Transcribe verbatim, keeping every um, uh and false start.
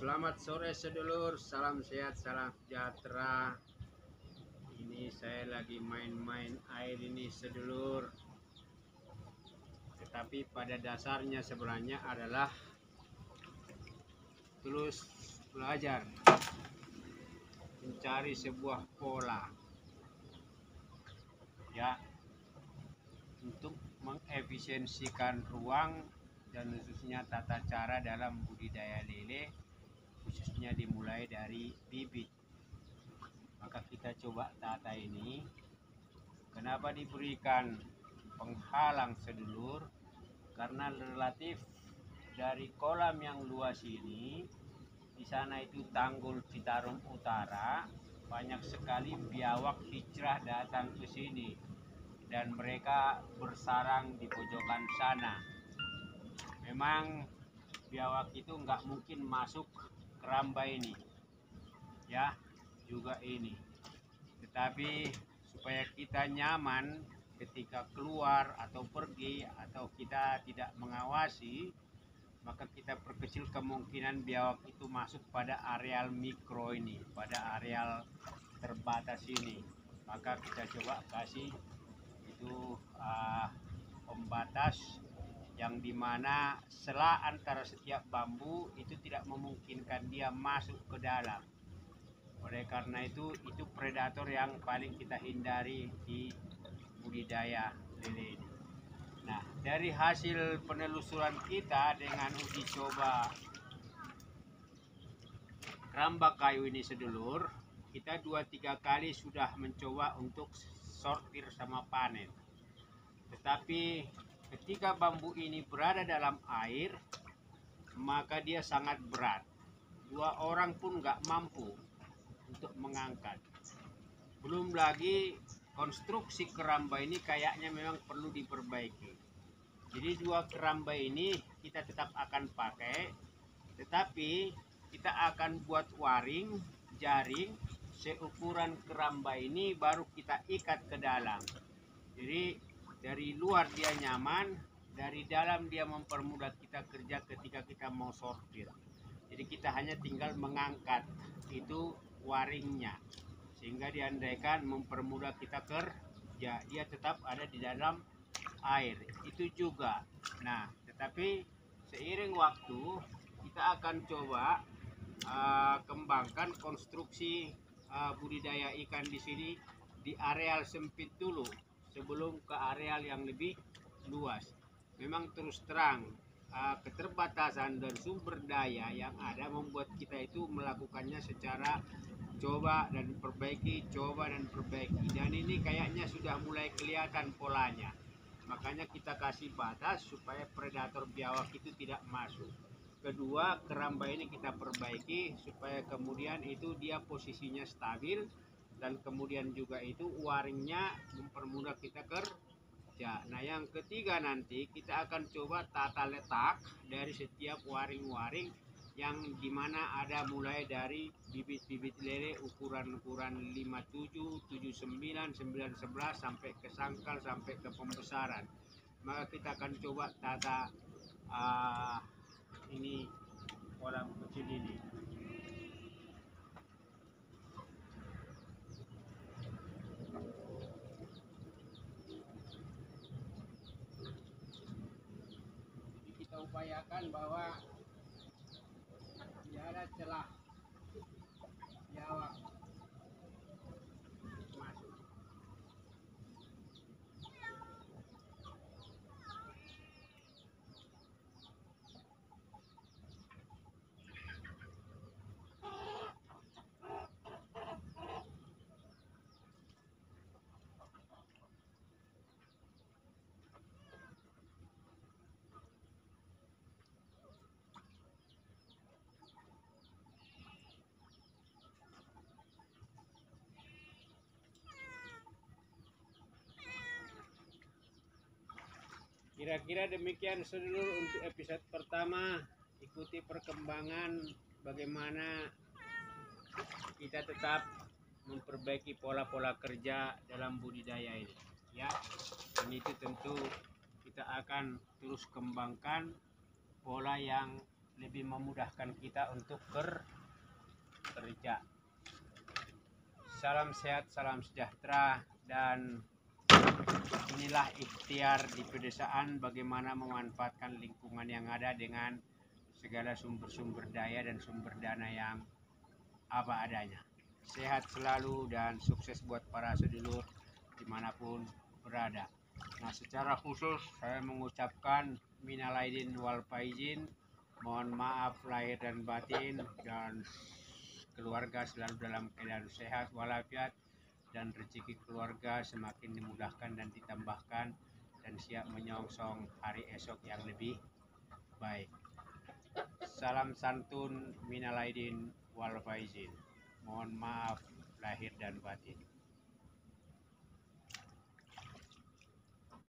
Selamat sore sedulur, salam sehat, salam sejahtera. Ini saya lagi main-main air ini sedulur. Tetapi pada dasarnya sebenarnya adalah terus belajar mencari sebuah pola ya untuk mengefisiensikan ruang dan khususnya tata cara dalam budidaya lele, khususnya dimulai dari bibit. Maka kita coba tata ini. Kenapa diberikan penghalang sedulur? Karena relatif dari kolam yang luas ini, di sana itu Tanggul Citarum Utara, banyak sekali biawak hijrah datang ke sini dan mereka bersarang di pojokan sana. Memang biawak itu nggak mungkin masuk keramba ini, ya, juga ini. Tetapi supaya kita nyaman ketika keluar atau pergi atau kita tidak mengawasi, maka kita perkecil kemungkinan biawak itu masuk pada areal mikro ini, pada areal terbatas ini. Maka kita coba kasih itu uh, pembatas yang dimana sela antara setiap bambu itu tidak memungkinkan dia masuk ke dalam. Oleh karena itu, itu predator yang paling kita hindari di budidaya lele ini. Nah, dari hasil penelusuran kita dengan uji coba keramba kayu ini sedulur, kita dua tiga kali sudah mencoba untuk sortir sama panen. Tetapi ketika bambu ini berada dalam air, maka dia sangat berat. Dua orang pun nggak mampu untuk mengangkat. Belum lagi konstruksi keramba ini kayaknya memang perlu diperbaiki. Jadi dua keramba ini kita tetap akan pakai, tetapi kita akan buat waring, jaring, seukuran keramba ini baru kita ikat ke dalam. Jadi dari luar dia nyaman, dari dalam dia mempermudah kita kerja ketika kita mau sortir. Jadi kita hanya tinggal mengangkat itu waringnya, sehingga diandaikan mempermudah kita kerja, dia tetap ada di dalam air. Itu juga. Nah, tetapi seiring waktu kita akan coba uh, kembangkan konstruksi uh, budidaya ikan di sini di areal sempit dulu sebelum ke areal yang lebih luas. Memang terus terang uh, keterbatasan dan sumber daya yang ada membuat kita itu melakukannya secara coba dan perbaiki, coba dan perbaiki. Dan ini kayaknya sudah mulai kelihatan polanya. Makanya kita kasih batas supaya predator biawak itu tidak masuk. Kedua, keramba ini kita perbaiki supaya kemudian itu dia posisinya stabil, dan kemudian juga itu waringnya mempermudah kita kerja. Nah, yang ketiga nanti kita akan coba tata letak dari setiap waring-waring yang dimana ada mulai dari bibit-bibit lele ukuran-ukuran lima puluh tujuh, tujuh puluh sembilan, sembilan sebelas sampai ke sangkal sampai ke pembesaran. Maka kita akan coba tata uh, ini kolam kecil ini. Kita upayakan bahwa tidak ada celah biawak masuk. Kira-kira demikian sedulur untuk episode pertama. Ikuti perkembangan bagaimana kita tetap memperbaiki pola-pola kerja dalam budidaya ini, ya. Dan itu tentu kita akan terus kembangkan pola yang lebih memudahkan kita untuk bekerja. Salam sehat, salam sejahtera, dan inilah ikhtiar di pedesaan bagaimana memanfaatkan lingkungan yang ada dengan segala sumber-sumber daya dan sumber dana yang apa adanya. Sehat selalu dan sukses buat para sedulur dimanapun berada. Nah, secara khusus saya mengucapkan minal aidin wal faizin, mohon maaf lahir dan batin, dan keluarga selalu dalam keadaan sehat walafiat, dan rezeki keluarga semakin dimudahkan dan ditambahkan, dan siap menyongsong hari esok yang lebih baik. Salam santun minal aidin wal faizin. Mohon maaf lahir dan batin.